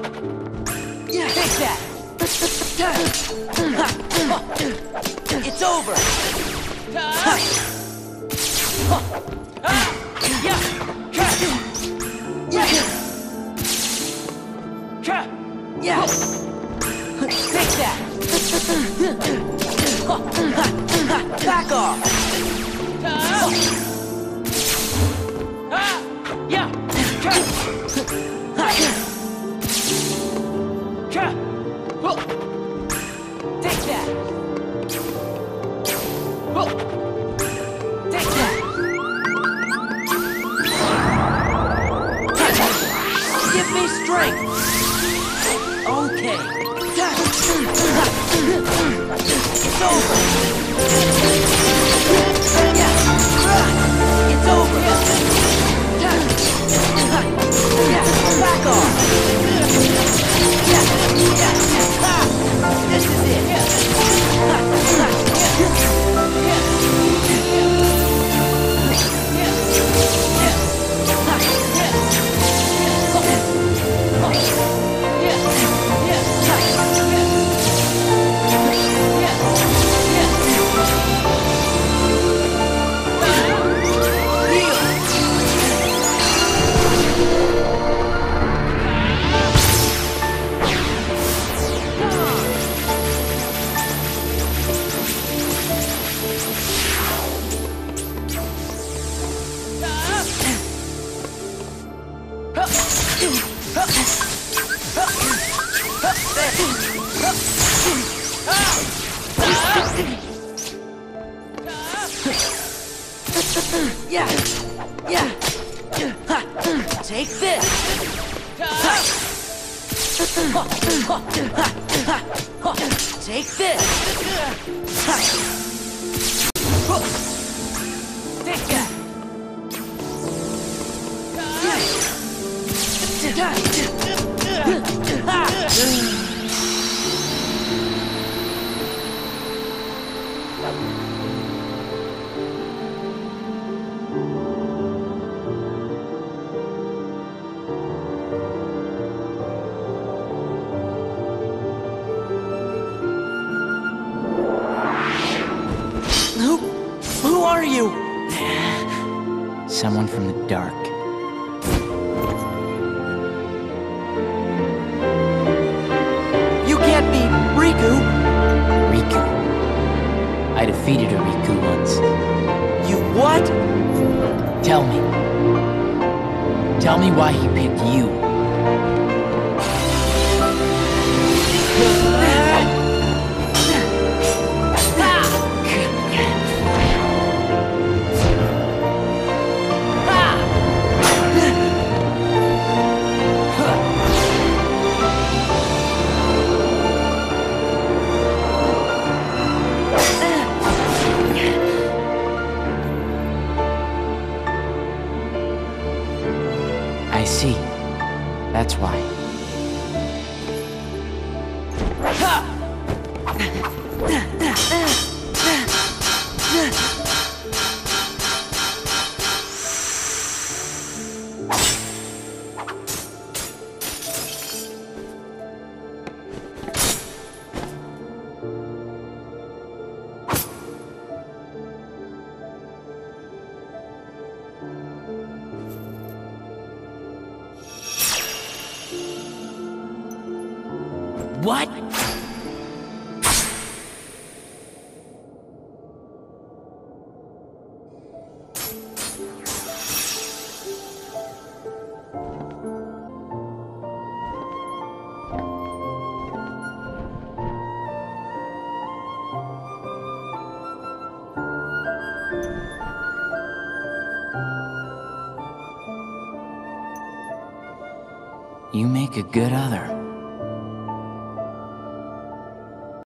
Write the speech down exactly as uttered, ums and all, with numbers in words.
Yeah, take that. It's over. Yeah. Yeah. Take that. Back off. Yeah. Take that. Take that. Give me strength. Okay. It's over. Yeah. It's over. Yeah. Back off. Yeah. Yeah. Ah. This is it. Yeah, yeah. Take this. Take this. Take that. Who? Who are you? Someone from the dark. You can't be Riku. Riku. I defeated a Riku once. You what? Tell me. Tell me why he picked you. I see. That's why. What? You make a good other.